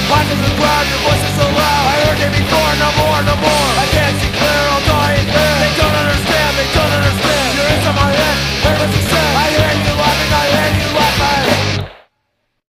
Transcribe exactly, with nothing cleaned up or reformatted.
Eyes on the ground, your voice is so loud. I heard it before, no more, no more. I